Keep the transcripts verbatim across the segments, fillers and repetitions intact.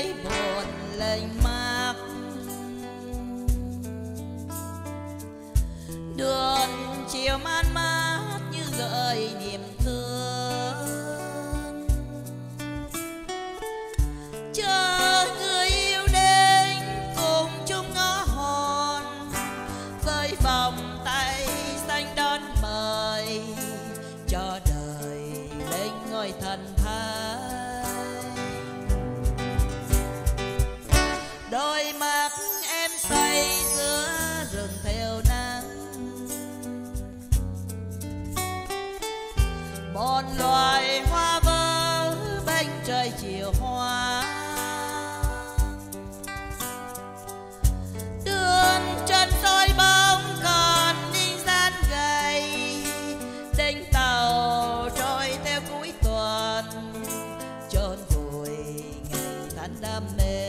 thấy buồn lên mắt. Đường chiều man mát như gợi niềm thương, chờ người yêu đến cùng chung ngõ hòn, với vòng tay xanh đón mời cho đời lên ngôi thần thánh. Đôi mắt em say giữa rừng theo nắng, một loài hoa vỡ bên trời chiều hoa. Đường chân soi bóng còn đi gian gầy, đinh tàu trôi theo cuối tuần chôn vùi ngày tháng đam mê.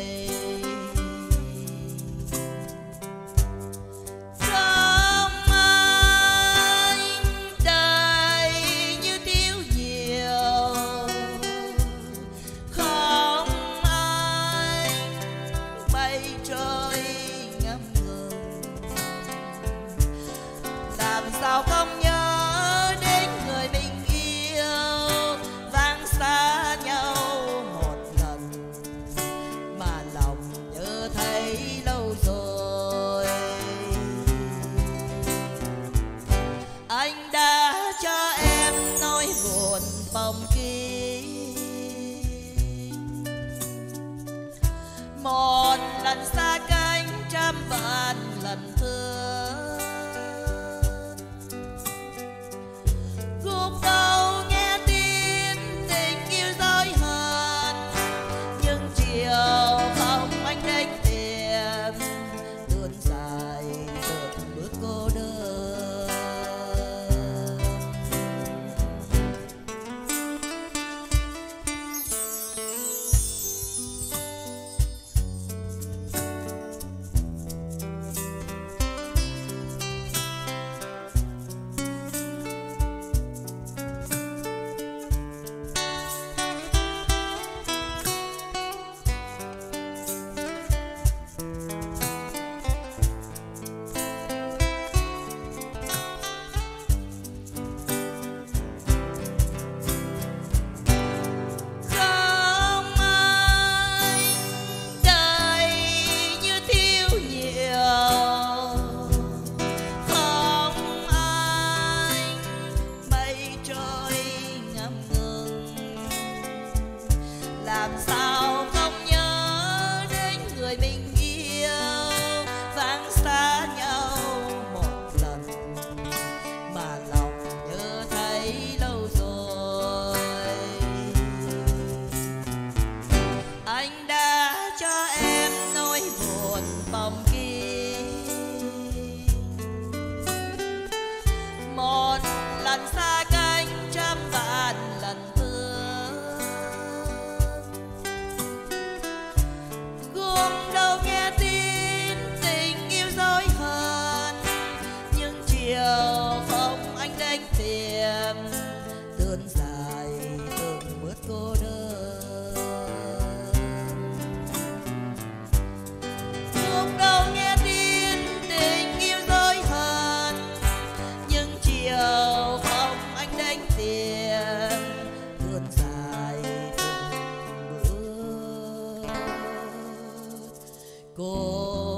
Sao không nhớ đến người mình yêu, vang xa nhau một lần mà lòng nhớ thấy lâu rồi. Anh đã cho em nỗi buồn phong kín, một lần xa cách trăm vạn lần thương. Làm sao không nhớ đến người mình yêu, vang xa nhau một lần mà lòng nhớ thấy lâu rồi. Anh đã cho em nỗi buồn phong kín, một lần xa cách trăm vạn lần thương. Không anh đánh tìm tương dài từng bước cô đơn. Không đâu nghe tin tình yêu dối hờn, nhưng chiều không anh đánh tìm tương dài từng bước cô.